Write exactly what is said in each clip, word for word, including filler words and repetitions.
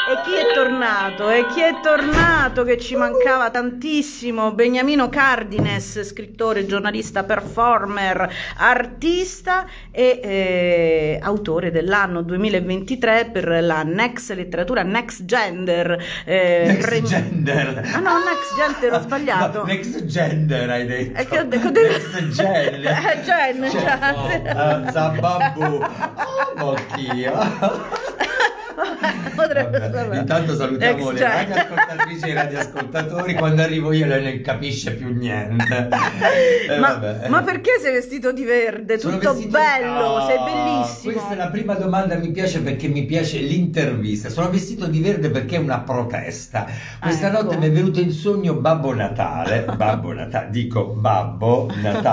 E chi è tornato? E chi è tornato che ci mancava tantissimo? Beniamino Cardines, scrittore, giornalista, performer, artista e eh, autore dell'anno duemilaventitré per la Next Letteratura Next Gender. Eh, Next rem- Gender. Ah no, Next Gender, ho sbagliato. No, Next Gender hai detto. È che ho detto de- Next Gen. Eh, Gen, Cioè, cioè. oh, Zababù. Oh, oddio. Potrebbe Vabbè, sapere. intanto salutiamo Next le Gen. radioascoltatrici e i radioascoltatori. Quando arrivo io lei non capisce più niente. Eh, ma, vabbè. ma perché sei vestito di verde? Sono Tutto vestito- bello, Ah, sei bellissimo. Questa è la prima domanda, mi piace perché mi piace l'intervista. Sono vestito di verde perché è una protesta. Questa Ecco. notte mi è venuto in sogno Babbo Natale, Babbo Natale, dico Babbo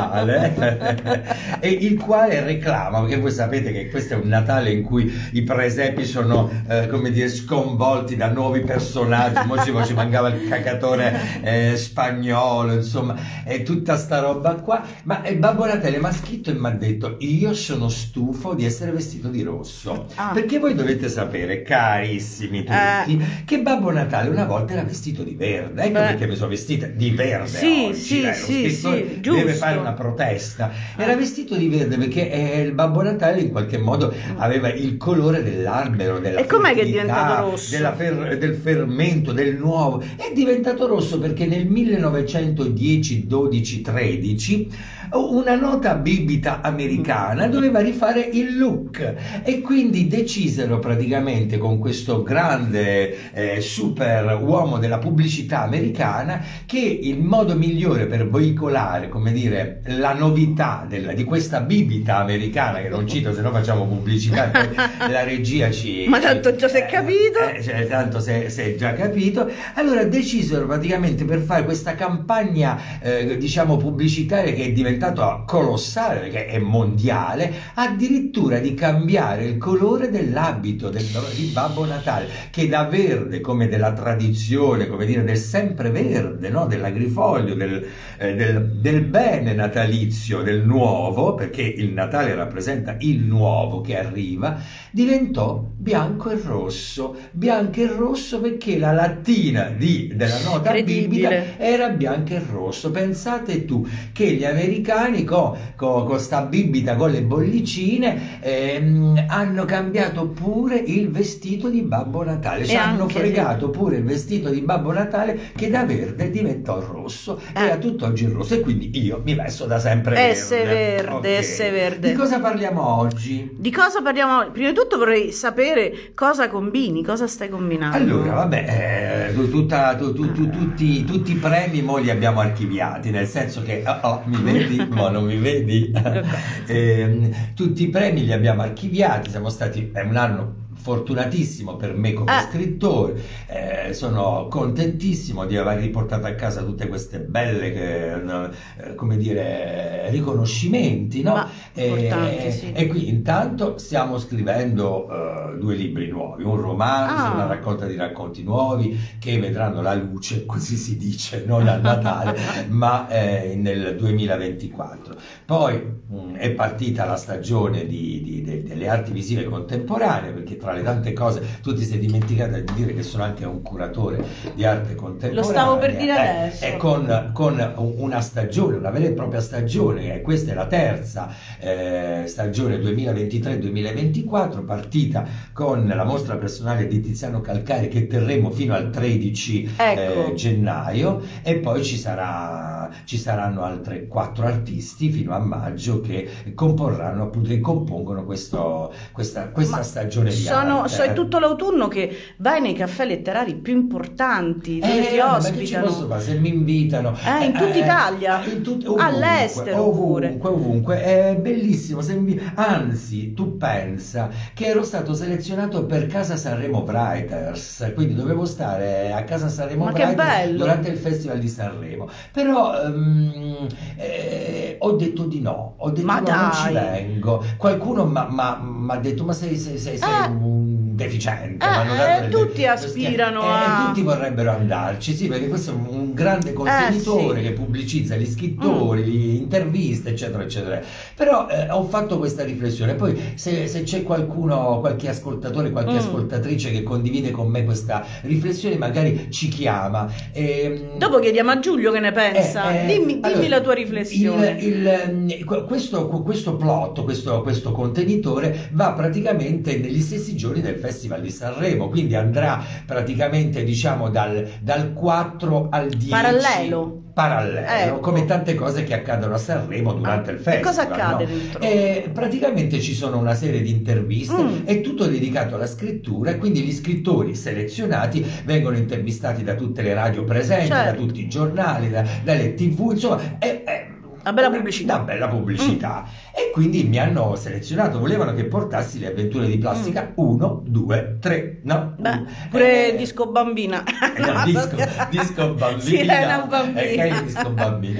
Natale, e il quale reclama, perché voi sapete che questo è un Natale in cui i presepi sono, eh, come dire, sconvolti da nuovi personaggi. Mo ci, mo ci mancava il cacatore eh, spagnolo, insomma, e tutta sta roba qua. Ma eh, Babbo Natale mi ha scritto e mi ha detto: io sono stufo di essere vestito di rosso. Ah. Perché voi dovete sapere, carissimi tutti, Eh. che Babbo Natale una volta era vestito di verde. Ecco Beh. perché mi sono vestita di verde Sì, oggi. sì, eh, lo sì, scrittore sì, deve giusto. fare una protesta. Eh. Era vestito di verde perché eh, il Babbo Natale in qualche modo aveva il colore dell'albero, della E com'è che è fertilità, diventato rosso? della fer- del fermento, del nuovo. È diventato rosso perché nel millenovecentodieci, dodici, tredici una nota bibita americana doveva rifare il look e quindi decisero praticamente con questo grande eh, super uomo della pubblicità americana che il modo migliore per veicolare, come dire, la novità della, di questa bibita americana, che non cito se no facciamo pubblicità, poi la regia ci... Ma tanto già si è eh, capito. eh, cioè, tanto si è già capito. Allora decisero praticamente per fare questa campagna eh, diciamo pubblicitaria che è diventata colossale perché è mondiale, addirittura di cambiare il colore dell'abito del, di Babbo Natale, che da verde come della tradizione, come dire del sempreverde, no? Dell'agrifoglio, del, eh, del, del bene natalizio, del nuovo, perché il Natale rappresenta il nuovo che arriva, diventò bianco e rosso. Bianco e rosso perché la lattina di, della nota bibita Incredibile. era bianco e rosso. Pensate tu che gli americani con co, co sta bibita con le bollicine ehm, hanno cambiato pure il vestito di Babbo Natale, ci E hanno anche, fregato pure il vestito di Babbo Natale che da verde diventò rosso, Eh. era tutto oggi rosso e quindi io mi vesto da sempre Esse verde. verde, Ok. esse verde. Di cosa parliamo oggi? Di cosa parliamo? Prima di tutto vorrei sapere cosa combini, cosa stai combinando. Allora, vabbè, eh, tu- tutta- tu- tu- tu- tutti, tutti i premi mo li abbiamo archiviati, nel senso che, oh, oh, mi vedi? Mo non mi vedi? Ehm, tutti i premi li abbiamo archiviati, siamo stati, è un anno fortunatissimo per me come Ah. scrittore, eh, sono contentissimo di aver riportato a casa tutte queste belle, che, eh, come dire, riconoscimenti, no? Ma, importanti, sì. E qui intanto stiamo scrivendo eh, due libri nuovi, un romanzo, Ah. una raccolta di racconti nuovi che vedranno la luce, così si dice, non a Natale, ma eh, nel duemilaventiquattro. Poi mh, è partita la stagione di, di- de- delle arti visive contemporanee, perché tra le tante cose tu ti sei dimenticata di dire che sono anche un curatore di arte contemporanea. Lo stavo per dire Eh, adesso. E con, con una stagione, una vera e propria stagione, e questa è la terza eh, stagione duemilaventitré duemilaventiquattro, partita con la mostra personale di Tiziano Calcari che terremo fino al tredici Ecco. eh, gennaio, e poi ci sarà, ci saranno altre quattro artisti fino a maggio che comporranno, appunto, che compongono questo, questa, questa Ma stagione di sono, arte. so, è tutto l'autunno che vai nei caffè letterari più importanti dove Eh, ti vabbè, ma che ci ospitano. posso fare? Se mi invitano Eh, in tutta Italia? in tut- ovunque, All'estero pure. ovunque, ovunque, è bellissimo. Se mi- anzi, tu pensa che ero stato selezionato per Casa Sanremo Writers, quindi dovevo stare a Casa Sanremo Ma che Writers bello! durante il Festival di Sanremo, però ehm, eh, ho detto di no, ho detto Ma no, non ci dai! vengo. Qualcuno mi ha detto: ma sei, sei, sei, sei Ah. un deficiente. Eh, ma hanno dato eh, delle- tutti aspirano e, a- e tutti vorrebbero andarci, sì, perché questo è un, un grande contenitore Eh, sì. che pubblicizza gli scrittori, le interviste, eccetera, eccetera. Però eh, ho fatto questa riflessione. Poi se, se c'è qualcuno, qualche ascoltatore, qualche Mm. ascoltatrice che condivide con me questa riflessione, magari ci chiama. Ehm, Dopo chiediamo a Giulio che ne pensa. eh, eh, dimmi dimmi allora, la tua riflessione. Il, il, que- questo, questo plot, questo, questo contenitore va praticamente negli stessi giorni del Festival di Sanremo, quindi andrà praticamente diciamo dal, dal quattro al dieci. Parallelo. Parallelo, Ecco. come tante cose che accadono a Sanremo durante Ah, il e festival. cosa accade no? dentro? E praticamente ci sono una serie di interviste, Mm. è tutto dedicato alla scrittura e quindi gli scrittori selezionati vengono intervistati da tutte le radio presenti, Certo. da tutti i giornali, da- dalle tv, insomma, è, è Una bella pubblicità. Una bella pubblicità. E quindi mi hanno selezionato, volevano che portassi le avventure di plastica uno, due, tre, no? Beh, pure Eh, Disco Bambina. no, disco, disco bambina, Sirena Bambina. eh, che è il disco bambina.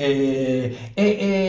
E, e-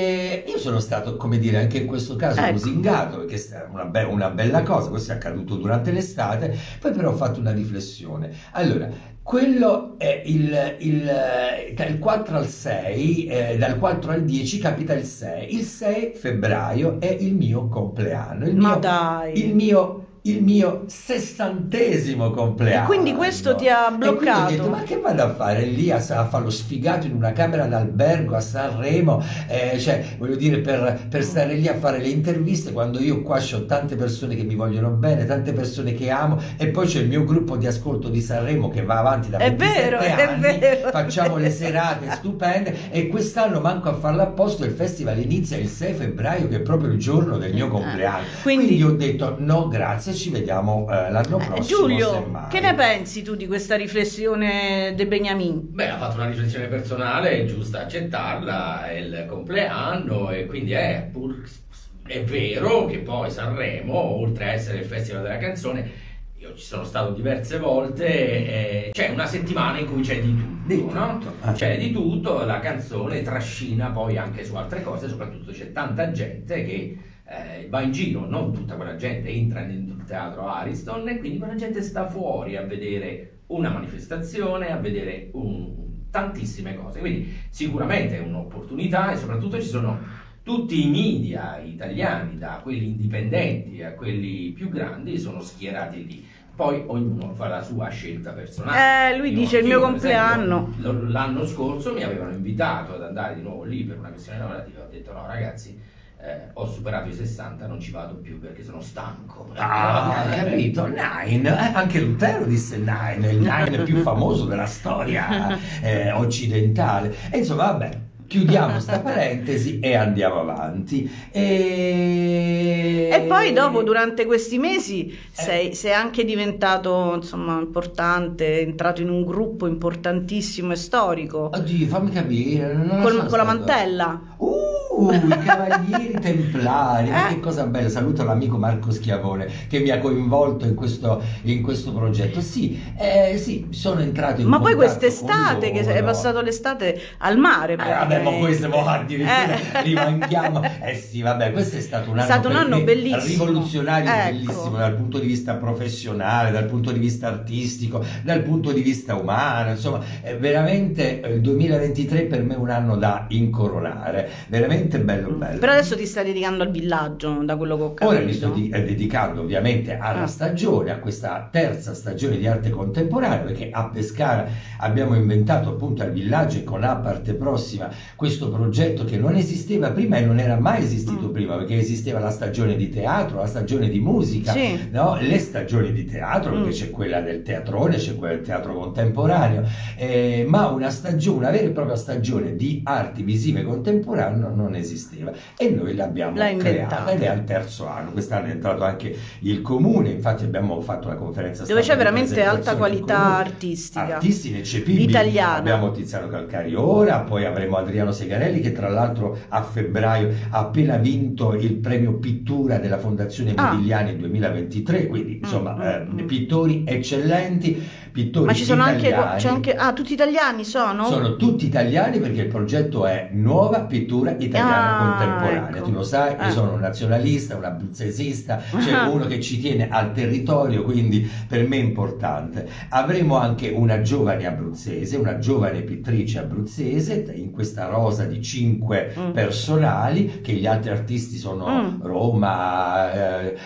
e io sono stato, come dire, anche in questo caso Ecco. lusingato, perché è una, be- una bella cosa, questo è accaduto durante l'estate, poi però ho fatto una riflessione. Allora, quello è il, il, eh, dal quattro al sei, eh, dal quattro al dieci capita il sei. Il sei febbraio è il mio compleanno, il Ma mio, dai. il mio il mio sessantesimo compleanno. E quindi questo ti ha E quindi ho bloccato? detto, ma che vado a fare lì a, a fare lo sfigato in una camera d'albergo a Sanremo? Eh, cioè, voglio dire, per, per stare lì a fare le interviste quando io qua ho tante persone che mi vogliono bene, tante persone che amo, e poi c'è il mio gruppo di ascolto di Sanremo che va avanti da È ventisette vero, è anni, vero, è facciamo le vero. serate stupende, e quest'anno manco a farlo apposta, il festival inizia il sei febbraio, che è proprio il giorno del mio compleanno. quindi- Quindi ho detto no grazie, ci vediamo eh, l'anno Eh, prossimo, Giulio, semmai. che ne pensi tu di questa riflessione di Beniamin? Beh, ha fatto una riflessione personale, è giusta accettarla, è il compleanno e quindi è, pur, è vero che poi Sanremo, oltre a essere il Festival della canzone, io ci sono stato diverse volte, eh, c'è una settimana in cui c'è di tutto, Di no? tutto, ah. C'è di tutto, la canzone trascina poi anche su altre cose, soprattutto c'è tanta gente che eh, va in giro, non tutta quella gente entra nel teatro Ariston, e quindi quella gente sta fuori a vedere una manifestazione, a vedere un- tantissime cose, quindi sicuramente è un'opportunità, e soprattutto ci sono tutti i media italiani, da quelli indipendenti a quelli più grandi, sono schierati lì. Poi ognuno fa la sua scelta personale. Eh, lui Io- dice il io, mio per esempio, compleanno. l- l'anno scorso mi avevano invitato ad andare di nuovo lì per una questione lavorativa, ho detto no ragazzi, eh, ho superato i sessanta, non ci vado più perché sono stanco. Ah, Eh, capito? Nine, eh, anche Lutero disse Nine, il Nine più famoso della storia eh, occidentale. E insomma, vabbè, chiudiamo sta parentesi e andiamo avanti. E, E poi dopo, durante questi mesi, sei, sei anche diventato, insomma, importante, entrato in un gruppo importantissimo e storico, Oddio, fammi capire. Non la col- sono con la stato- mantella. Uh, i Cavalieri Templari, ma Eh. che cosa bella, saluto l'amico Marco Schiavone che mi ha coinvolto in questo, in questo progetto. Sì, eh, sì, sono entrato in Ma poi contatto quest'estate, con che hai loro. passato l'estate al mare, Eh, vabbè, ma praticamente. questo mo addirittura Eh. rimanghiamo. Eh sì, vabbè, questo è stato un È anno, stato un per anno me bellissimo. rivoluzionario, e Ecco. bellissimo dal punto di vista professionale, dal punto di vista artistico, dal punto di vista umano, insomma, è veramente eh, il duemilaventitré per me è un anno da incoronare, veramente bello bello. Però adesso ti stai dedicando al villaggio, da quello che ho capito. Ora mi sto di- eh, dedicando ovviamente alla Ah. stagione, a questa terza stagione di arte contemporanea, perché a Pescara abbiamo inventato appunto al villaggio e con A Parte Prossima questo progetto che non esisteva prima e non era mai esistito Mm. prima, perché esisteva la stagione di teatro, la stagione di musica, Sì. no? Le stagioni di teatro, perché Mm. c'è quella del teatrone, c'è quella del teatro contemporaneo, eh, ma una stagione, una vera e propria stagione di arti visive contemporanee non esisteva, e noi l'abbiamo L'ha creata, inventata. ed è al terzo anno. Quest'anno è entrato anche il comune, infatti abbiamo fatto una conferenza Dove c'è stampa di veramente alta presentazione del qualità comune. artistica. Artisti ineccepibili. Italiana. Abbiamo Tiziano Calcari ora, poi avremo Adriano Segarelli che tra l'altro a febbraio ha appena vinto il premio pittura della Fondazione Ah. Modigliani duemilaventitré, quindi insomma Mm, eh, mm, mm. pittori eccellenti. pittori Ma ci sono anche, italiani. c'è anche, ah, tutti italiani sono? Sono tutti italiani perché il progetto è Nuova Pittura Italiana Ah, Contemporanea. ecco. Tu lo sai, io Eh. sono un nazionalista, un abruzzesista, c'è Ah. uno che ci tiene al territorio, quindi per me è importante. Avremo anche una giovane abruzzese, una giovane pittrice abruzzese, in questa rosa di cinque Mm. personali, che gli altri artisti sono Mm. Roma, eh,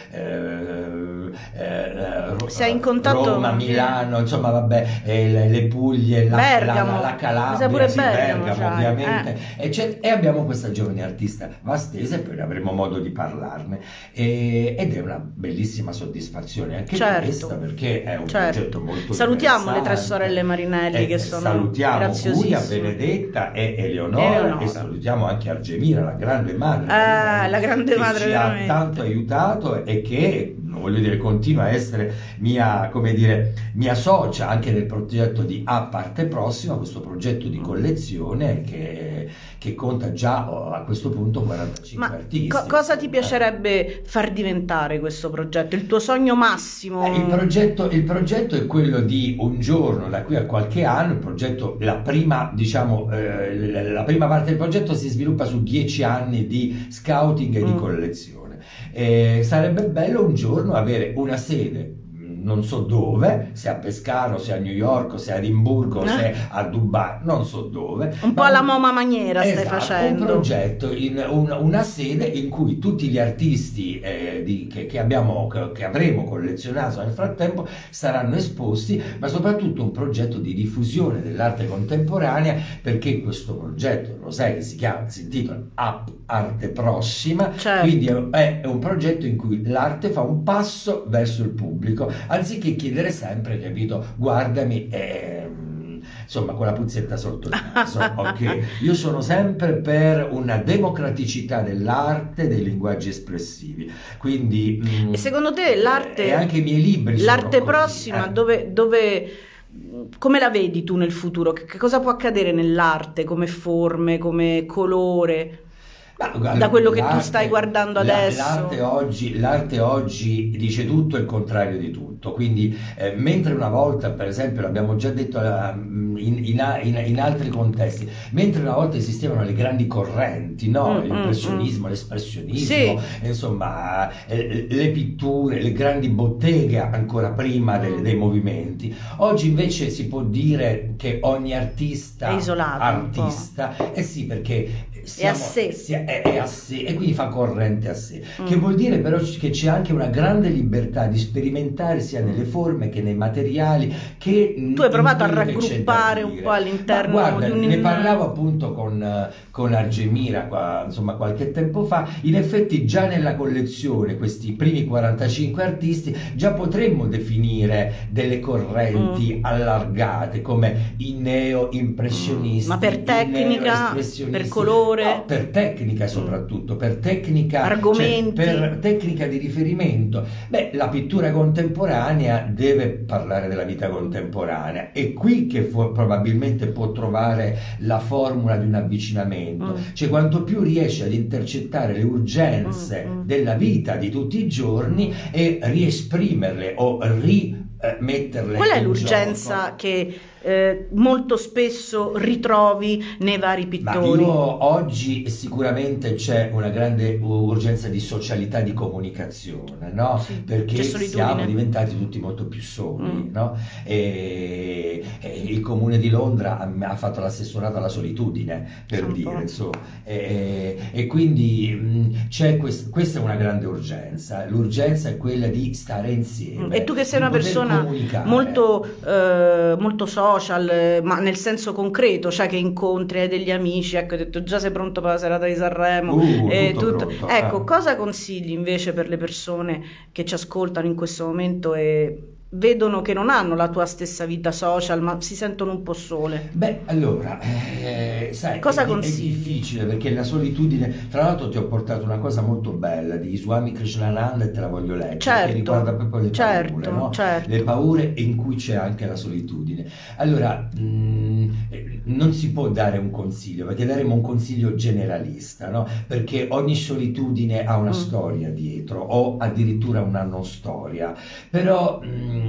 eh, eh, Ro- Sei in contatto Roma, con- Milano, insomma vabbè, eh, le, le Puglie, la, Bergamo. la, la Mi sa Calabria, pure sì, Bergamo Bergamo c'hai, ovviamente, e, c'è- e abbiamo questa giovane artista vastese e poi avremo modo di parlarne. E- ed è una bellissima soddisfazione anche Certo. questa, perché è un Certo. progetto molto Salutiamo le tre interessante. sorelle Marinelli Eh, che sono salutiamo graziosissime. Guia, Benedetta e Eleonora, Eleonora. e salutiamo anche Argemira, la grande madre, Ah, la grande che madre ci veramente. ha tanto aiutato e che, voglio dire, continua a essere mia, come dire, mia socia anche nel progetto di A Parte Prossima, questo progetto di collezione che, che conta già oh, a questo punto quarantacinque Ma artisti. co- cosa ti insomma. piacerebbe far diventare questo progetto? Il tuo sogno massimo? Eh, il, progetto, il progetto è quello di un giorno, da qui a qualche anno, il progetto, la prima, diciamo, eh, la la prima parte del progetto si sviluppa su dieci anni di scouting e di Mm. collezione. Eh, sarebbe bello un giorno avere una sede, non so dove, se a Pescaro, se a New York, se a Edimburgo, Eh. se a Dubai, non so dove. Un po' ma alla Moma Maniera stai Esatto, facendo. un progetto, in un- una sede in cui tutti gli artisti eh, di- che, che abbiamo, che, che avremo collezionato nel frattempo saranno esposti, ma soprattutto un progetto di diffusione dell'arte contemporanea, perché questo progetto, lo sai che si chiama, si intitola Up Arte Prossima, Certo. quindi è, è un progetto in cui l'arte fa un passo verso il pubblico, anziché chiedere sempre, capito, guardami, ehm, insomma, con la puzzetta sotto il naso. Ok, io sono sempre per una democraticità dell'arte, dei linguaggi espressivi, quindi mm, E secondo te l'arte, e anche i miei libri sono l'arte così, prossima, eh. dove, dove, come la vedi tu nel futuro? Che, che cosa può accadere nell'arte come forme, come colore? Ma, guarda, Da quello che tu l'arte- stai guardando la- adesso? L'arte oggi, l'arte oggi dice tutto e il contrario di tutto, quindi eh, mentre una volta, per esempio, l'abbiamo già detto eh, in, in- in- in altri contesti, mentre una volta esistevano le grandi correnti, no? Mm, L'impressionismo, mm, mm. l'espressionismo, Sì. insomma, eh, le pitture, le grandi botteghe ancora prima del- Mm. dei movimenti. Oggi invece si può dire che ogni artista, È isolato un po'. artista, eh sì, perché È a sé. si- è, è a sé e quindi fa corrente a sé, Mm. che vuol dire però che c'è anche una grande libertà di sperimentare sia nelle forme che nei materiali, che Tu hai provato a in quello che c'è da raggruppare un dire. po' all'interno Ma guarda, di un- ne parlavo appunto con, eh, con Argemira qua, insomma, qualche tempo fa. In effetti già nella collezione questi primi quarantacinque artisti già potremmo definire delle correnti Mm. allargate come i neo-impressionisti, Ma per i tecnica, neo-espressionisti. per colore? No, per tecnica soprattutto, per tecnica, Argomenti? cioè, per tecnica di riferimento. Beh, la pittura contemporanea deve parlare della vita contemporanea, è qui che fu- probabilmente può trovare la formula di un avvicinamento, Mm. cioè quanto più riesce ad intercettare le urgenze Mm, mm. della vita di tutti i giorni e riesprimerle o rimetterle Qual è in l'urgenza gioco. che eh, molto spesso ritrovi nei vari Ma pittori? io oggi sicuramente c'è una grande urgenza di socialità, di comunicazione, no? Sì, Perché c'è solitudine. siamo diventati tutti molto più soli, Mm. no? E, e il comune di Londra ha, ha fatto l'assessorato alla solitudine, per Un dire, po'. insomma. E, e quindi mh, c'è quest- questa è una grande urgenza. L'urgenza è quella di stare insieme. E tu che sei di una poter persona comunicare. molto, eh, molto social, eh, ma nel senso concreto, cioè che incontri, hai degli amici, ecco, hai detto già sei pronto per la serata di Sanremo, Uh, e tutto tutto. pronto, Ecco, eh. cosa consigli invece per le persone che ci ascoltano in questo momento e vedono che non hanno la tua stessa vita social, ma si sentono un po' sole? Beh, allora, eh, sai, Cosa è, di- è consigli? difficile perché la solitudine, tra l'altro ti ho portato una cosa molto bella di Swami Krishnananda e te la voglio leggere, Certo, che riguarda proprio le certo, paure, no? certo. Le paure in cui c'è anche la solitudine. Allora, mh, eh, non si può dare un consiglio, perché daremo un consiglio generalista, no? Perché ogni solitudine ha una Mm. storia dietro, o addirittura una non storia. Però mh,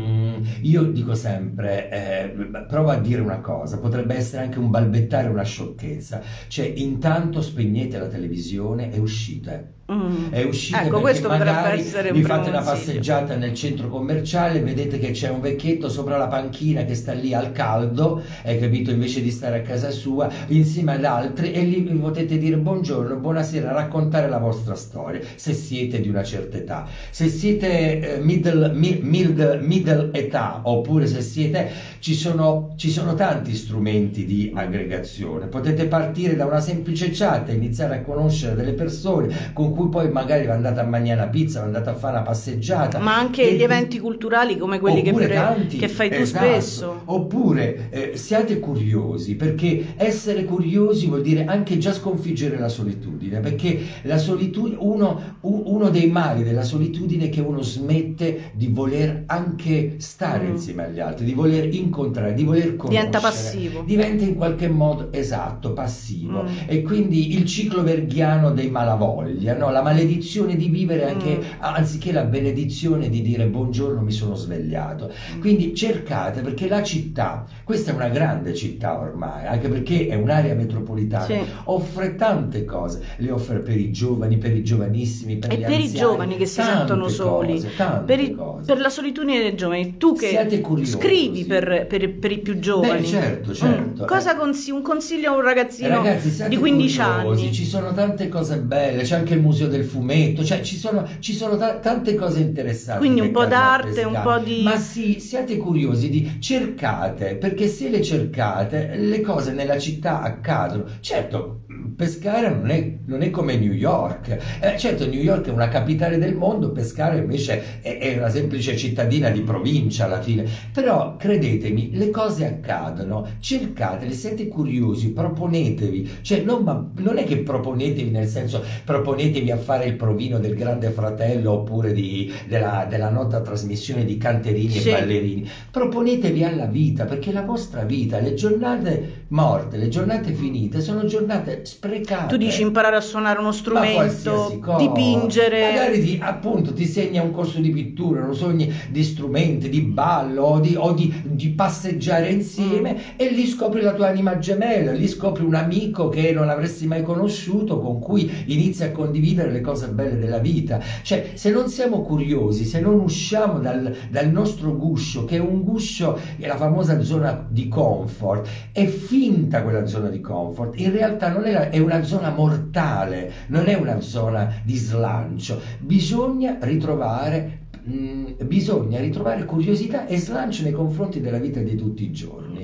io dico sempre, eh, provo a dire una cosa, potrebbe essere anche un balbettare, una sciocchezza, cioè intanto spegnete la televisione e uscite. Mm. È uscite Ecco, perché questo potrebbe magari essere un vi primo fate una consiglio. passeggiata nel centro commerciale, vedete che c'è un vecchietto sopra la panchina che sta lì al caldo, hai capito, invece di stare a casa sua insieme ad altri, e lì vi potete dire buongiorno, buonasera, raccontare la vostra storia, se siete di una certa età. Se siete eh, middle, mi, middle, middle età, oppure se siete, ci sono, ci sono tanti strumenti di aggregazione. Potete partire da una semplice chat e iniziare a conoscere delle persone con cui poi magari vi andate a mangiare una pizza, vi andate a fare una passeggiata. Ma anche e gli eventi culturali come quelli che, oppure pre- tanti, che fai tu esatto. spesso. Oppure eh, siate curiosi, perché essere curiosi vuol dire anche già sconfiggere la solitudine, perché la solitudine, uno, uno dei mali della solitudine è che uno smette di voler anche stare Mm. insieme agli altri, di voler incontrare, di voler conoscere. Diventa passivo. Diventa in qualche modo, esatto, passivo. Mm. E quindi il ciclo verghiano dei malavoglia, no? La maledizione di vivere anche, Mm. anziché la benedizione di dire buongiorno, mi sono svegliato. Quindi cercate, perché la città, questa è una grande città ormai, anche perché è un'area metropolitana, Sì. offre tante cose, le offre per i giovani, per i giovanissimi, per E gli per i anziani, giovani che si tante sentono soli, cose, tante per, i- cose. per la solitudine dei giovani, tu che Siate curiosi. scrivi per, per- per i più giovani. Beh, certo, certo. Mm. Cosa Eh. consi- un consiglio a un ragazzino Ragazzi, siate di quindici curiosi, anni? ci sono tante cose belle, c'è anche il museo del fumetto, cioè ci sono, ci sono ta- tante cose interessanti. Quindi un che po' andare a d'arte, un pescare. po' di- Ma sì, siate curiosi, di, cercate, perché se le cercate, le cose nella città accadono. Certo, pescare non è, non è come New York, eh, certo New York è una capitale del mondo, pescare invece è, è una semplice cittadina di provincia alla fine, però credetemi, le cose accadono, cercatele, siete curiosi, proponetevi, cioè non, ma, non è che proponetevi nel senso proponetevi a fare il provino del Grande Fratello oppure di, della, della nota trasmissione di canterini Sì. e ballerini, proponetevi alla vita, perché la vostra vita, le giornate morte, le giornate finite sono giornate sprecate. Tu dici imparare a suonare uno Ma strumento, qualsiasi cosa. dipingere. Magari ti, appunto ti segna un corso di pittura, non sogni di strumenti, di ballo o di, o di, di passeggiare insieme, Mm. e lì scopri la tua anima gemella, lì scopri un amico che non avresti mai conosciuto, con cui inizi a condividere le cose belle della vita. Cioè, se non siamo curiosi, se non usciamo dal, dal nostro guscio, che è un guscio, è la famosa zona di comfort, è finta quella zona di comfort, in realtà non è, la, è una zona mortale, non è una zona di slancio. Bisogna ritrovare mh, bisogna ritrovare curiosità e slancio nei confronti della vita di tutti i giorni.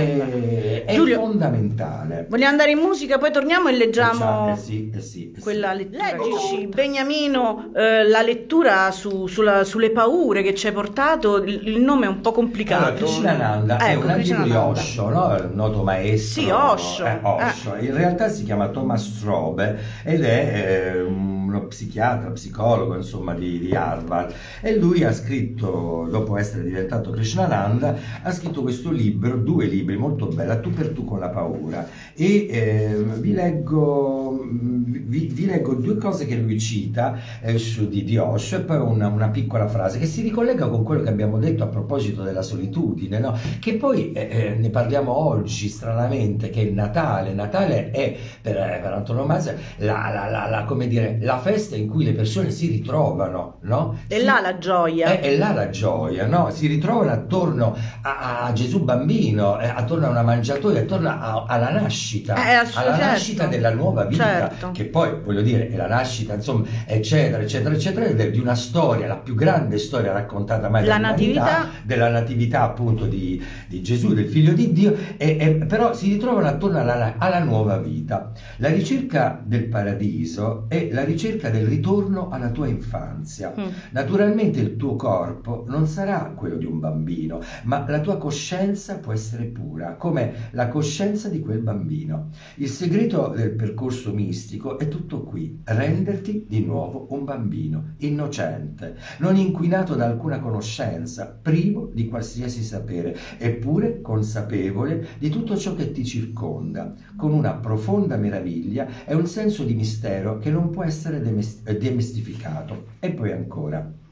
Eh, è Giulio, fondamentale. vogliamo andare in musica, poi torniamo e leggiamo Eh sì, eh sì, eh sì. quella lettura. Leggi, Beniamino, eh, la lettura su- sulla- sulle paure che ci hai portato, il, il nome è un po' complicato. Allora, Krishnananda è Ecco, un allievo di Krishnananda. Osho, no? Il noto maestro. Sì, Osho. eh, Osho. In realtà si chiama Thomas Strobe ed è eh, uno psichiatra, psicologo, insomma, di, di Harvard, e lui ha scritto, dopo essere diventato Krishnananda, ha scritto questo libro, due libri molto belli, A tu per tu con la paura, e eh, vi leggo vi, vi leggo due cose che lui cita eh, su di, di Osho, e poi una, una piccola frase che si ricollega con quello che abbiamo detto a proposito della solitudine, no? Che poi eh, eh, ne parliamo oggi stranamente, che è il Natale. Natale è per, per antonomasia la, la, la, la, come dire, la festa in cui le persone si ritrovano, no? È Si- là la gioia. È, è là la gioia, no? Si ritrovano attorno a, a Gesù bambino, eh, attorno a una mangiatoia, attorno a- alla nascita, Eh, ass- alla certo. nascita della nuova vita, Certo. che poi, voglio dire, è la nascita, insomma, eccetera, eccetera, eccetera, de- di una storia, la più grande storia raccontata mai La dall'umanità, natività. della natività appunto di, di Gesù, del figlio di Dio, e, e- però si ritrovano attorno alla, alla nuova vita. La ricerca del paradiso è la ricerca del ritorno alla tua infanzia. Mm. Naturalmente il tuo corpo non sarà quello di un bambino, ma la tua coscienza può essere pura, come la coscienza di quel bambino. Il segreto del percorso mistico è tutto qui: renderti di nuovo un bambino, innocente, non inquinato da alcuna conoscenza, privo di qualsiasi sapere, eppure consapevole di tutto ciò che ti circonda, con una profonda meraviglia e un senso di mistero che non può essere demes- demestificato. E poi ancora: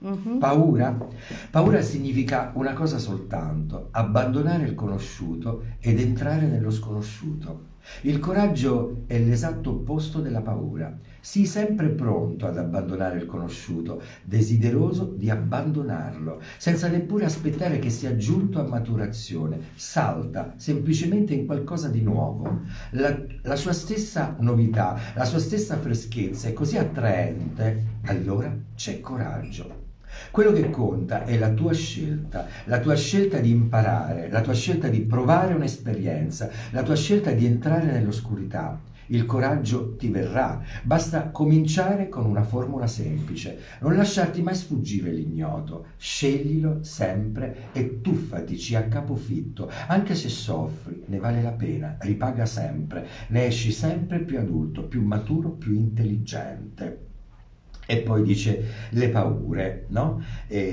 Mhm. Paura? Paura significa una cosa soltanto, abbandonare il conosciuto ed entrare nello sconosciuto. Il coraggio è l'esatto opposto della paura. Sii sempre pronto ad abbandonare il conosciuto, desideroso di abbandonarlo, senza neppure aspettare che sia giunto a maturazione. Salta semplicemente in qualcosa di nuovo. La, la sua stessa novità, la sua stessa freschezza è così attraente, allora c'è coraggio. Quello che conta è la tua scelta, la tua scelta di imparare, la tua scelta di provare un'esperienza, la tua scelta di entrare nell'oscurità. Il coraggio ti verrà, basta cominciare con una formula semplice, non lasciarti mai sfuggire l'ignoto, sceglilo sempre e tuffatici a capofitto, anche se soffri, ne vale la pena, ripaga sempre, ne esci sempre più adulto, più maturo, più intelligente. E poi dice le paure, no?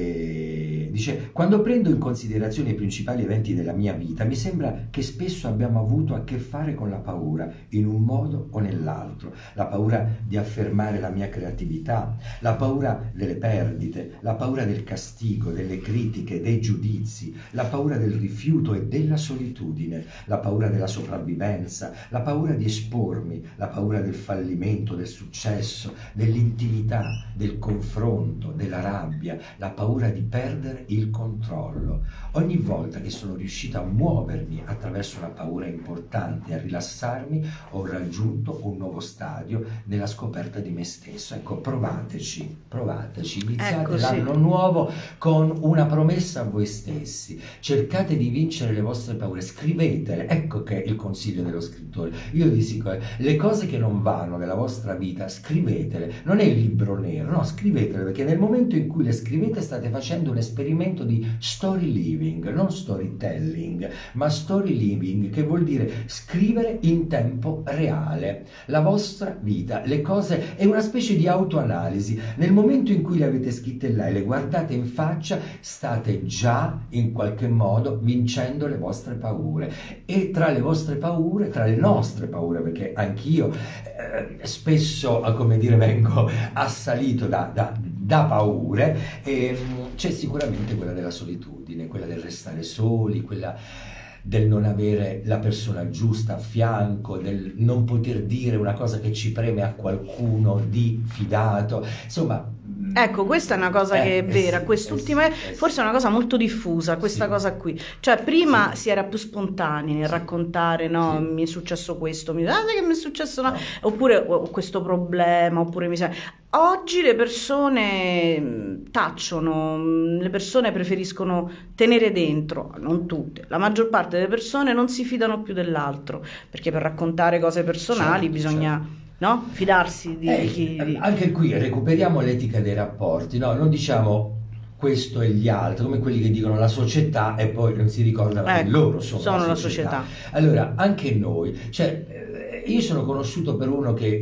E dice, quando prendo in considerazione i principali eventi della mia vita, mi sembra che spesso abbiamo avuto a che fare con la paura, in un modo o nell'altro. La paura di affermare la mia creatività, la paura delle perdite, la paura del castigo, delle critiche, dei giudizi, la paura del rifiuto e della solitudine, la paura della sopravvivenza, la paura di espormi, la paura del fallimento, del successo, dell'intimità, del confronto, della rabbia, la paura di perdere il controllo. Ogni volta che sono riuscito a muovermi attraverso una paura importante, a rilassarmi, ho raggiunto un nuovo stadio nella scoperta di me stesso. Ecco, provateci, provateci, iniziate Ecco, sì. l'anno nuovo con una promessa a voi stessi, cercate di vincere le vostre paure, scrivetele. Ecco che è il consiglio dello scrittore. Io vi dico, le cose che non vanno nella vostra vita, scrivetele. Non è il libro nero, no, scrivetele, perché nel momento in cui le scrivete state facendo un esperimento di story living, non storytelling, ma story living, che vuol dire scrivere in tempo reale la vostra vita, le cose, è una specie di autoanalisi. Nel momento in cui le avete scritte là e le guardate in faccia, state già in qualche modo vincendo le vostre paure. E tra le vostre paure, tra le nostre paure, perché anch'io eh, spesso, come dire, vengo assalito da, da, da paure, e c'è sicuramente quella della solitudine, quella del restare soli, quella del non avere la persona giusta a fianco, del non poter dire una cosa che ci preme a qualcuno di fidato, insomma. Ecco, questa è una cosa eh, che è eh vera, sì, quest'ultima eh sì, eh sì. forse è una cosa molto diffusa, questa Sì. cosa qui. Cioè, prima Sì. si era più spontanei nel Sì. raccontare, no, Sì. mi è successo questo, mi ah, sai che mi è successo no? No. Oppure ho questo problema, oppure mi sa... Oggi le persone mh, tacciono, mh, le persone preferiscono tenere dentro, non tutte, la maggior parte delle persone non si fidano più dell'altro, perché per raccontare cose personali Certo, bisogna... certo. No? Fidarsi di Eh, chi... Anche qui recuperiamo l'etica dei rapporti, no? Non diciamo questo e gli altri, come quelli che dicono la società e poi non si ricordano che Ecco, loro sono, sono la la società. società. Allora, anche noi, cioè, eh, io sono conosciuto per uno che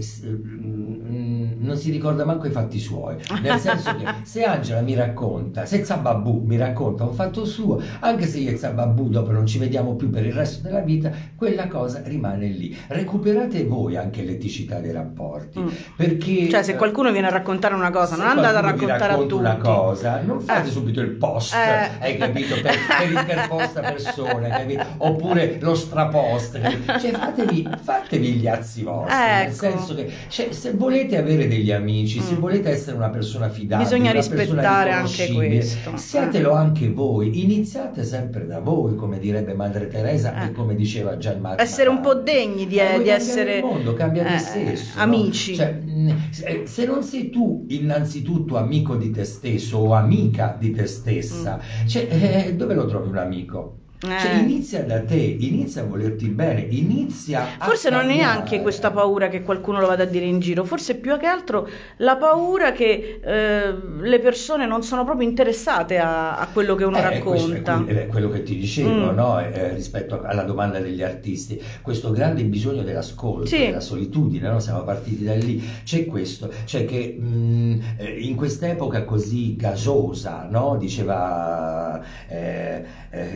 mm, non si ricorda manco i fatti suoi, nel senso che se Angela mi racconta, se Zababù mi racconta un fatto suo, anche se io e Zababù dopo non ci vediamo più per il resto della vita, quella cosa rimane lì. Recuperate voi anche l'eticità dei rapporti, Mm. perché Cioè, se qualcuno viene a raccontare una cosa, se non andate a qualcuno vi raccontare a racconta tutti. una cosa, non fate Eh. subito il post, Eh. hai capito, per, per interposta persona, capito? Oppure lo strapost, capito? Cioè fatevi, fatevi gli azzi vostri, nel Ecco. senso che cioè, se volete avere degli amici, se Mm. volete essere una persona fidabile, Bisogna una persona rispettare anche riconoscibile, questo. siatelo anche voi, iniziate sempre da voi, come direbbe Madre Teresa Eh. e come diceva già il Mahatma Essere un po' Gandhi. degni di, Eh, vuoi di cambiare essere il mondo, cambia te eh, stesso, no? amici. Cioè, mh, se- se non sei tu innanzitutto amico di te stesso o amica di te stessa, cioè, eh, dove lo trovi un amico? Cioè, Eh. inizia da te, inizia a volerti bene, inizia a Forse non è cambiare. neanche questa paura che qualcuno lo vada a dire in giro, forse più che altro la paura che eh, le persone non sono proprio interessate a, a quello che uno Eh, questo è racconta. que- è quello che ti dicevo, Mm. no? Eh, rispetto alla domanda degli artisti, questo grande bisogno dell'ascolto, Sì. della solitudine, no? Siamo partiti da lì, c'è questo, cioè che mh, eh, in quest'epoca così gasosa, no? Diceva eh, eh,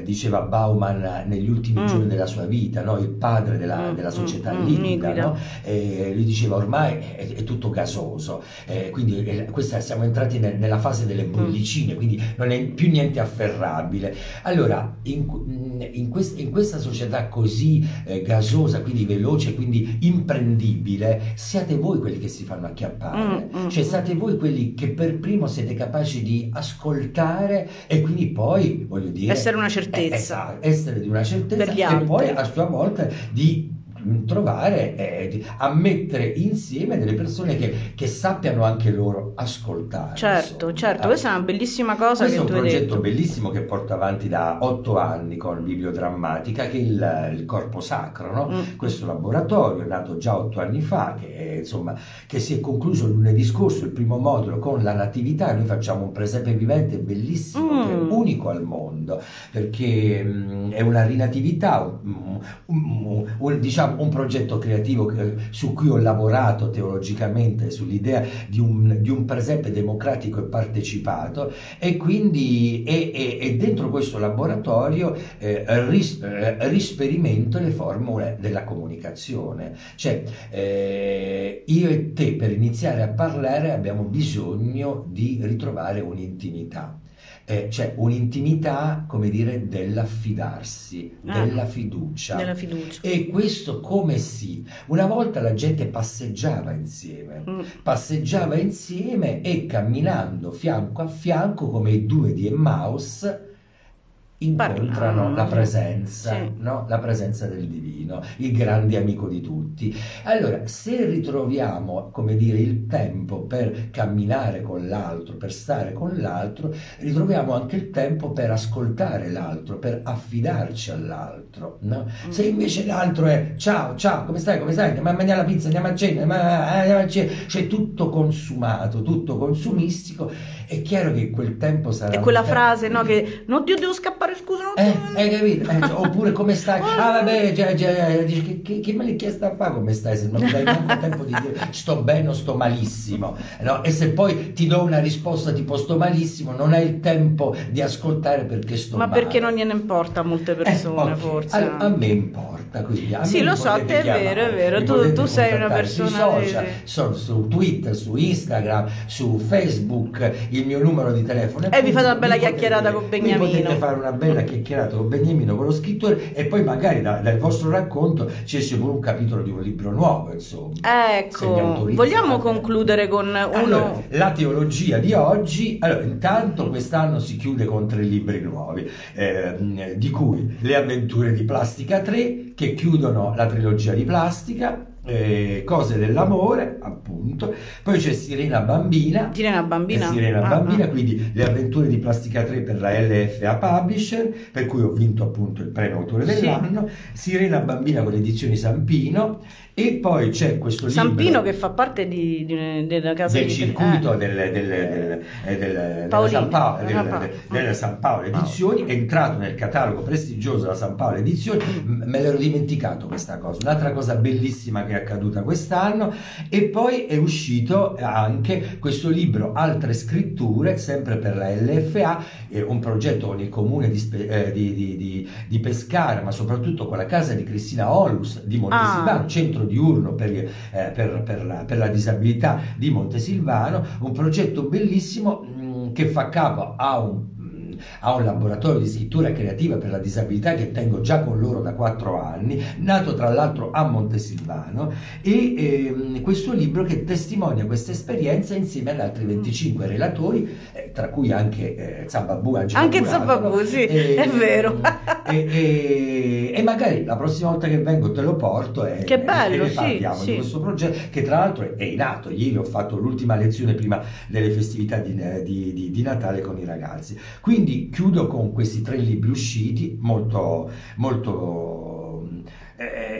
eh, diceva Bauman negli ultimi Mm. giorni della sua vita, no? Il padre della, Mm, della società mm, mm, liquida, liquida. no? E lui diceva ormai è, è tutto gasoso, eh, quindi eh, questa, siamo entrati nel- nella fase delle bollicine, quindi non è più niente afferrabile. Allora, in, in, quest- in questa società così eh, gasosa, quindi veloce, quindi imprendibile, siate voi quelli che si fanno acchiappare, Mm, mm, cioè mm. siate voi quelli che per primo siete capaci di ascoltare e quindi poi, voglio dire, Essere una eh, certezza esatto, essere di una certezza per gli e altri. poi a sua volta di mh, trovare, eh, di- a mettere insieme delle persone che, che sappiano anche loro ascoltare. Certo, insomma. certo, Ah, questa è una bellissima cosa questo che è un tu hai progetto detto. bellissimo che porto avanti da otto anni con Bibliodrammatica, che è il, il Corpo Sacro, no? Mm. Questo laboratorio è nato già otto anni fa, che, è, insomma, che si è concluso lunedì scorso, il primo modulo con la Natività. Noi facciamo un presepe vivente bellissimo, Mm. che è unico al mondo, perché mh, è una rinatività, un, un- un- diciamo, un progetto creativo che- su cui ho lavorato teologicamente, sull'idea di un, di un presepe democratico e partecipato, e quindi e, e- e dentro questo laboratorio eh, ris- eh, risperimento le formule della comunicazione. Cioè, eh, io e te per iniziare a parlare abbiamo bisogno di ritrovare un'intimità. Eh, cioè un'intimità, come dire, dell'affidarsi, Ah. della fiducia. Della fiducia. E questo come sì? Una volta la gente passeggiava insieme, Mm. passeggiava insieme e camminando fianco a fianco come i due di Emmaus incontrano Parlavano, la sì. presenza, Sì. no? La presenza del divino, il grande amico di tutti. Allora, se ritroviamo, come dire, il tempo per camminare con l'altro, per stare con l'altro, ritroviamo anche il tempo per ascoltare l'altro, per affidarci all'altro, no? Mm. Se invece l'altro è ciao, ciao, come stai, come stai? Andiamo a mangiare la pizza, andiamo a cena, ma- andiamo a cena, cioè tutto consumato, tutto consumistico, è chiaro che quel tempo sarà E quella un tempo- frase, no, che no, Dio, devo scappare, scusa, non eh, hai capito? Eh, cioè, oppure come stai? Ah, vabbè, già, già, dici, che, che, che me l'hai chiesto a fare come stai? Se non mi dai neanche tempo di dire sto bene o sto malissimo, no? E se poi ti do una risposta tipo sto malissimo, non hai il tempo di ascoltare perché sto Ma male. perché non gliene importa a molte Eh, persone, ok. forse. A, a me importa, quindi a Sì, me lo mi so, potete te è chiamare, vero, è vero, mi tu- potete tu sei una contattare sui persona social, di- sono su Twitter, su Instagram, su Facebook, il mio numero di telefono è E vi fate una pubblico, bella mi potete- chiacchierata con mi Beniamino. potete fare una bella chiacchierata con Beniamino, con lo scrittore, e poi magari da- dal vostro racconto ci esce pure un capitolo di un libro nuovo, insomma. Se mi Ecco, autorizzate. vogliamo concludere con uno... Allora, la teologia di oggi, allora, intanto quest'anno si chiude con tre libri nuovi, ehm, di cui Le avventure di Plastica tre, che chiudono la trilogia di Plastica, eh, Cose dell'amore, appunto, poi c'è Sirena Bambina, Sirena Bambina? eh, Sirena Ah, Bambina, ah. quindi Le avventure di Plastica tre per la L F A Publisher, per cui ho vinto appunto il premio autore Sì. dell'anno, Sirena Bambina con le edizioni Sampino, e poi c'è questo libro Sampino che fa parte di, di- della casa del di... circuito eh. del, del, del, eh, del- della Paolini. San Paolo, Ah, del- Paolo. del- della San Paolo Edizioni, è entrato nel catalogo prestigioso della San Paolo Edizioni. M- me l'ero dimenticato questa cosa, un'altra cosa bellissima che è accaduta quest'anno. E poi è uscito anche questo libro Altre scritture, sempre per la L F A, eh, un progetto con il comune di, Spe- eh, di, di- di- di Pescara, ma soprattutto con la casa di Cristina Onlus di Montesilvano, Ah. centro diurno per, eh, per- per la, per la disabilità di Montesilvano, un progetto bellissimo mh, che fa capo a un, mh, a un laboratorio di scrittura creativa per la disabilità che tengo già con loro da quattro anni, nato tra l'altro a Montesilvano, e ehm, questo libro che testimonia questa esperienza insieme ad altri venticinque relatori, eh, tra cui anche eh, Zababù, Angelo Anche Curato, Zababù, sì, e- è vero. E, e- e magari la prossima volta che vengo te lo porto e, Che bello, e ne sì, parliamo sì. di questo progetto che tra l'altro è, è in atto. Ieri ho fatto l'ultima lezione prima delle festività di, di- di- di Natale con i ragazzi. Quindi chiudo con questi tre libri usciti molto molto eh,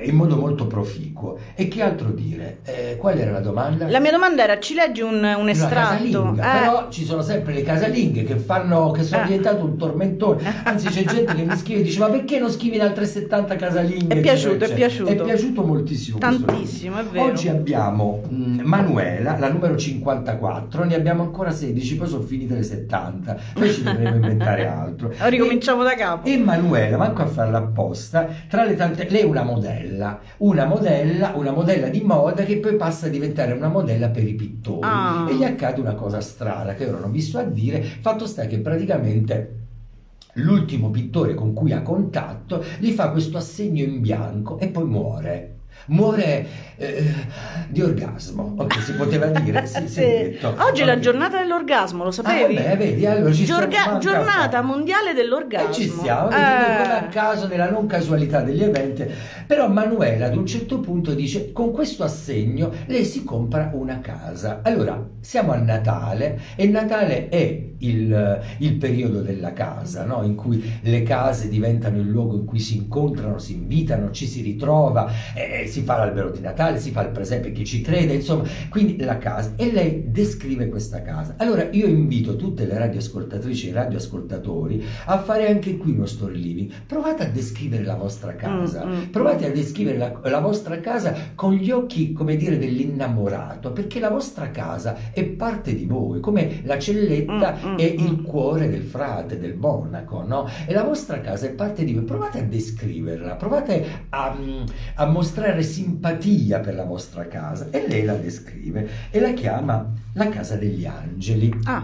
eh, in modo molto proficuo. E che altro dire? Eh, qual era la domanda? La mia domanda era: ci leggi un, un estratto? Casalinga, Eh. però ci sono sempre le casalinghe che fanno, che sono Eh. diventate un tormentone. Anzi, c'è gente che mi scrive e dice: ma perché non scrivi in altre settanta casalinghe? È piaciuto, Eccetera, è piaciuto. È piaciuto moltissimo. questo Tantissimo, libro. è vero. Oggi abbiamo mh, Manuela, la numero cinquantaquattro, ne abbiamo ancora sedici, poi sono finite le settanta, poi ci dovremo inventare altro. Ricominciamo da capo. E Manuela, manco a farla apposta, tra le tante, lei è una modella, una modella, una modella di moda che poi passa a diventare una modella per i pittori. Ah. E gli accade una cosa strana che ora non vi sto a dire, fatto sta che praticamente l'ultimo pittore con cui ha contatto gli fa questo assegno in bianco e poi muore. Muore eh, di orgasmo, ok, si poteva dire. Sì, si è detto. Oggi è la Ok. giornata dell'orgasmo, lo sapevi? Ah, vabbè, vedi, allora ci Giorga- stiamo manca a giornata fare. mondiale dell'orgasmo. E ci stiamo, Eh. vedi, come a caso nella non casualità degli eventi. Però Manuela ad un certo punto dice: con questo assegno lei si compra una casa. Allora siamo a Natale e Natale è il, il periodo della casa, no? In cui le case diventano il luogo in cui si incontrano, si invitano, ci si ritrova, eh, si fa l'albero di Natale, si fa il presepe per chi ci crede, insomma, quindi la casa. E lei descrive questa casa. Allora io invito tutte le radioascoltatrici e radioascoltatori a fare anche qui uno story living. Provate a descrivere la vostra casa, Mm, mm, provate a descrivere la, la vostra casa con gli occhi, come dire, dell'innamorato, perché la vostra casa è parte di voi, come la celletta Mm, mm, è il mm. cuore del frate, del monaco, no? E la vostra casa è parte di voi. Provate a descriverla, provate a, a mostrare simpatia per la vostra casa. E lei la descrive e la chiama la casa degli angeli. Ah,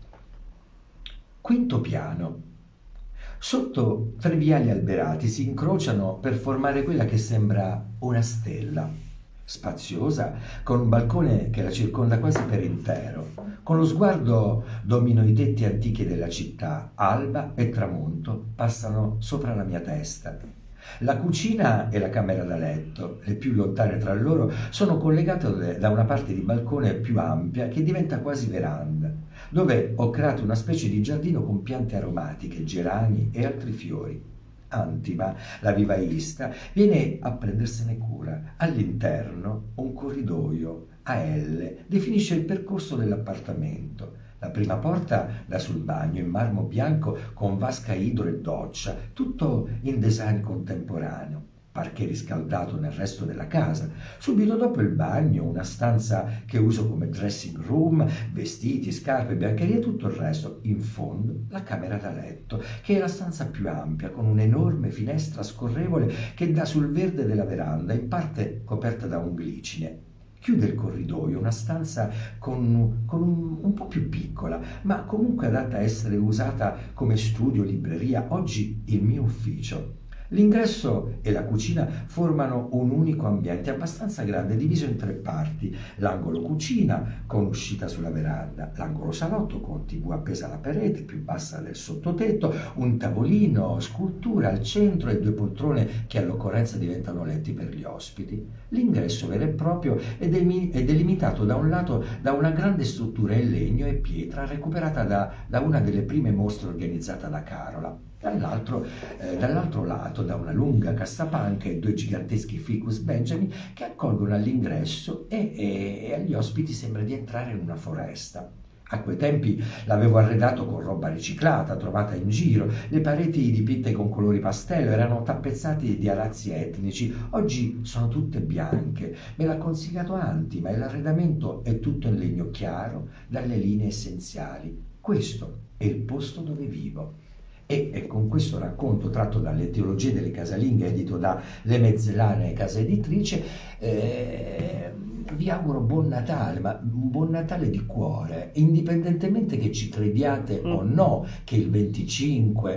Quinto piano. Sotto tre viali alberati si incrociano per formare quella che sembra una stella, spaziosa, con un balcone che la circonda quasi per intero. Con lo sguardo domino i tetti antichi della città, alba e tramonto passano sopra la mia testa. La cucina e la camera da letto, le più lontane tra loro, sono collegate da una parte di balcone più ampia che diventa quasi veranda, dove ho creato una specie di giardino con piante aromatiche, gerani e altri fiori. Antima, la vivaista, viene a prendersene cura. All'interno un corridoio a L definisce il percorso dell'appartamento. La prima porta dà sul bagno in marmo bianco con vasca idro e doccia, tutto in design contemporaneo. Parquet riscaldato nel resto della casa. Subito dopo il bagno una stanza che uso come dressing room, vestiti, scarpe, biancherie e tutto il resto. In fondo la camera da letto, che è la stanza più ampia, con un'enorme finestra scorrevole che dà sul verde della veranda, in parte coperta da un glicine. Chiude il corridoio, una stanza con, con un, un po' più piccola, ma comunque adatta a essere usata come studio, libreria, oggi il mio ufficio. L'ingresso e la cucina formano un unico ambiente abbastanza grande, diviso in tre parti: l'angolo cucina con uscita sulla veranda, l'angolo salotto con tivù appesa alla parete più bassa del sottotetto, un tavolino, scultura al centro e due poltrone che all'occorrenza diventano letti per gli ospiti. L'ingresso vero e proprio è, demi- è delimitato da un lato da una grande struttura in legno e pietra recuperata da, da una delle prime mostre organizzata da Carola. Dall'altro, eh, dall'altro lato da una lunga cassapanca e due giganteschi ficus Benjamin che accolgono all'ingresso e, e, e agli ospiti sembra di entrare in una foresta. A quei tempi l'avevo arredato con roba riciclata, trovata in giro. Le pareti dipinte con colori pastello erano tappezzate di arazzi etnici, oggi sono tutte bianche. Me l'ha consigliato Antima e l'arredamento è tutto in legno chiaro, dalle linee essenziali. Questo è il posto dove vivo. E, e con questo racconto tratto dalle teologie delle casalinghe edito da Le Mezzalane casa editrice, eh, vi auguro buon Natale, ma un buon Natale di cuore, indipendentemente che ci crediate mm. o no che il venticinque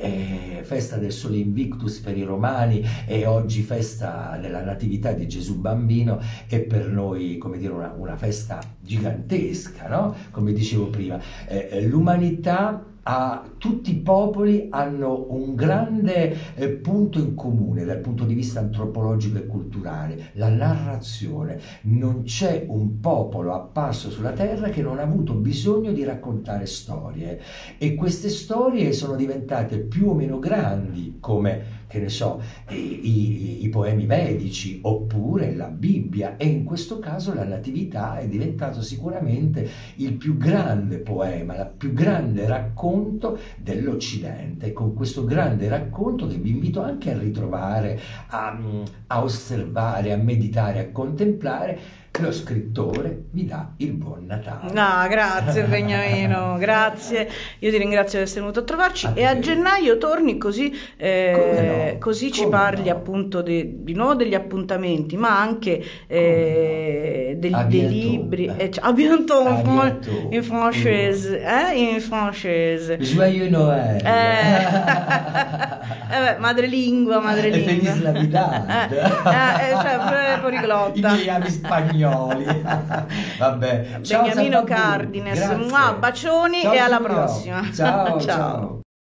è festa del Sole Invictus per i romani e oggi festa della Natività di Gesù Bambino, è per noi, come dire, una, una festa gigantesca, no? Come dicevo prima, eh, l'umanità a tutti i popoli hanno un grande eh, punto in comune dal punto di vista antropologico e culturale: la narrazione. Non c'è un popolo apparso sulla terra che non ha avuto bisogno di raccontare storie, e queste storie sono diventate più o meno grandi come che ne so, i, i, i poemi vedici oppure la Bibbia, e in questo caso la Natività è diventato sicuramente il più grande poema, il più grande racconto dell'Occidente. E con questo grande racconto, che vi invito anche a ritrovare, a, a osservare, a meditare, a contemplare, lo scrittore vi dà il buon Natale. No, grazie Beniamino, grazie. Io ti ringrazio di essere venuto a trovarci, A e a te. gennaio torni, così, eh, Come no, così ci come parli no. appunto de- di nuovo degli appuntamenti, ma anche eh, degli- A dei bientôt. libri. Eh, cioè, a bientôt, A in fran- bientôt. in francese, eh? In francese. Joyeux Noël. Eh, eh beh, madrelingua, E madrelingua. Feliz Navidad. Eh, eh, eh, cioè, pure I poliglotta. miei ami spagnoli. Vabbè. Ciao, Beniamino Salvatore. Cardines, Grazie. mua, bacioni Ciao, e alla Giulio. prossima. Ciao, Ciao. ciao.